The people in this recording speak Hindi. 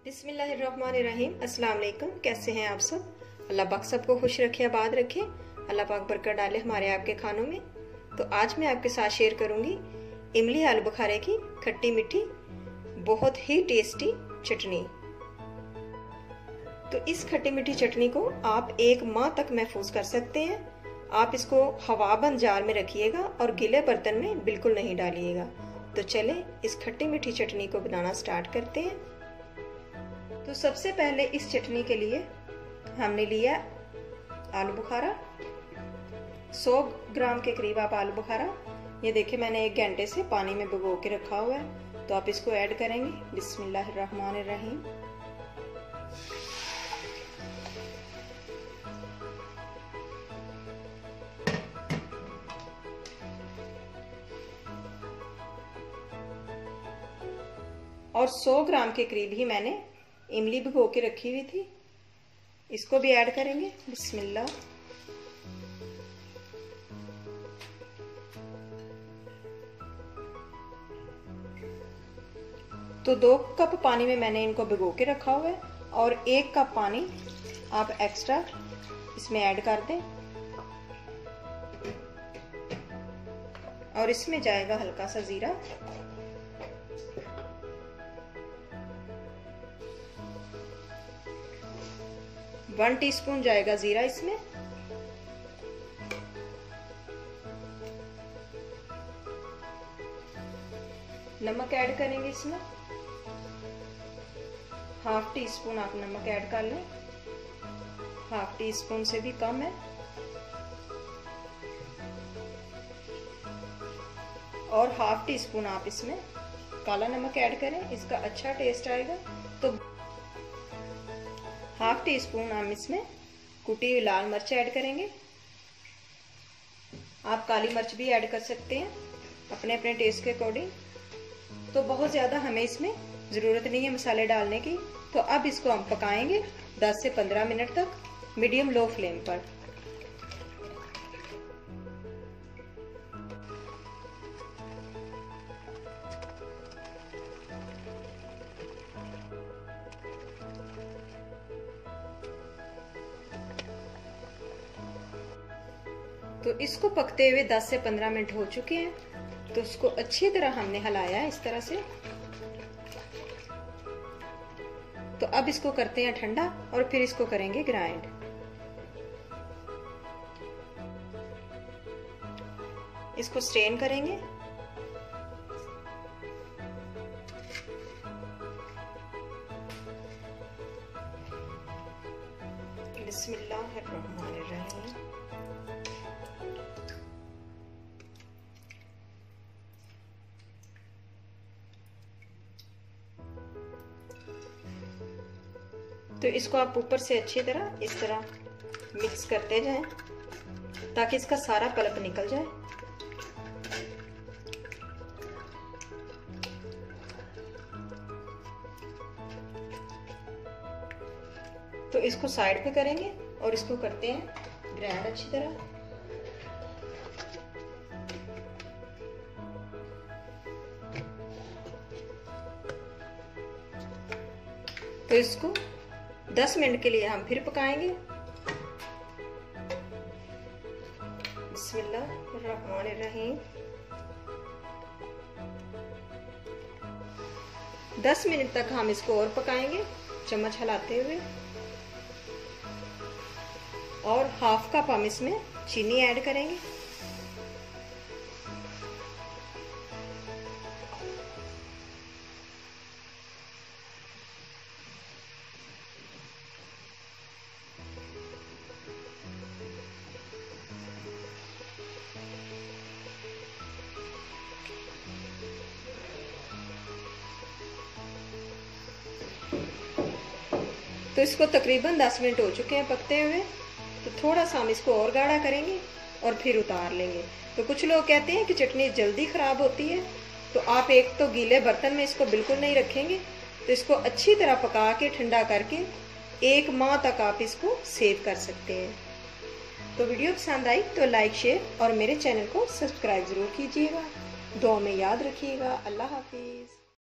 बिस्मिल्लाहिर्रहमानिर्रहीम। अस्सलाम वालेकुम। कैसे हैं आप सब? अल्लाह पाक सबको खुश रखे, आबाद रखे। अल्लाह पाक बरकत डाले हमारे आपके खानों में। तो आज मैं आपके साथ शेयर करूंगी इमली आलू बुखारे की खट्टी मीठी बहुत ही टेस्टी चटनी। तो इस खट्टी मीठी चटनी को आप 1 माह तक महफूज कर सकते हैं। आप इसको हवाबंद जार में रखिएगा और गीले बर्तन में बिल्कुल नहीं डालिएगा। तो चलें इस खट्टी मीठी चटनी को बनाना स्टार्ट करते हैं। तो सबसे पहले इस चटनी के लिए हमने लिया आलू बुखारा, 100 ग्राम के करीब आप आलू बुखारा। ये देखिए मैंने 1 घंटे से पानी में भिगो के रखा हुआ है। तो आप इसको ऐड करेंगे। बिस्मिल्लाहिर्रहमानिर्रहीम। और 100 ग्राम के करीब ही मैंने इमली भिगो के रखी हुई थी, इसको भी ऐड करेंगे। बिस्मिल्लाह। तो 2 कप पानी में मैंने इनको भिगो के रखा हुआ है और 1 कप पानी आप एक्स्ट्रा इसमें ऐड कर दें। और इसमें जाएगा हल्का सा जीरा, वन टीस्पून जाएगा जीरा इसमें। नमक ऐड करेंगे इसमें, ½ टीस्पून आप नमक ऐड कर लें, ½ टीस्पून से भी कम है। और ½ टीस्पून आप इसमें काला नमक ऐड करें, इसका अच्छा टेस्ट आएगा। तो ½ टीस्पून हम इसमें कुटी हुई लाल मिर्च ऐड करेंगे। आप काली मिर्च भी ऐड कर सकते हैं अपने अपने टेस्ट के अकॉर्डिंग। तो बहुत ज़्यादा हमें इसमें ज़रूरत नहीं है मसाले डालने की। तो अब इसको हम पकाएंगे 10 से 15 मिनट तक मीडियम लो फ्लेम पर। तो इसको पकते हुए 10 से 15 मिनट हो चुके हैं। तो इसको अच्छी तरह हमने हिलाया है इस तरह से। तो अब इसको करते हैं ठंडा और फिर इसको करेंगे ग्राइंड। इसको स्ट्रेन करेंगे। बिस्मिल्लाहिर्रहमानिर्रहीम। तो इसको आप ऊपर से अच्छी तरह इस तरह मिक्स करते जाएं ताकि इसका सारा पल्प निकल जाए। तो इसको साइड पे करेंगे और इसको करते हैं ग्राइंड अच्छी तरह। तो इसको 10 मिनट के लिए हम फिर पकाएंगे। बिस्मिल्लाहिर्रहमानिर्रहीम। 10 मिनट तक हम इसको और पकाएंगे चम्मच हिलाते हुए। और ½ कप हम इसमें चीनी ऐड करेंगे। तो इसको तकरीबन 10 मिनट हो चुके हैं पकते हुए। तो थोड़ा सा हम इसको और गाढ़ा करेंगे और फिर उतार लेंगे। तो कुछ लोग कहते हैं कि चटनी जल्दी ख़राब होती है। तो आप एक तो गीले बर्तन में इसको बिल्कुल नहीं रखेंगे। तो इसको अच्छी तरह पका के ठंडा करके 1 माह तक आप इसको सेव कर सकते हैं। तो वीडियो पसंद आई तो लाइक, शेयर और मेरे चैनल को सब्सक्राइब ज़रूर कीजिएगा। दुआ में याद रखिएगा। अल्लाह हाफिज़।